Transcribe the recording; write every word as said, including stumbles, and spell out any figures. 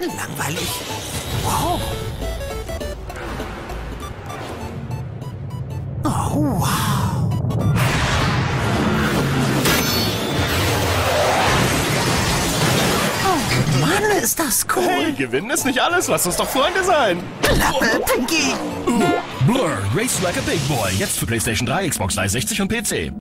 Langweilig. Wow. Oh, wow. Oh, Mann, ist das cool. Hey, gewinnen ist nicht alles. Lass uns doch Freunde sein. Klappe, Pinky. Blur, Race Like a Big Boy. Jetzt für PlayStation drei, Xbox dreihundertsechzig und P C.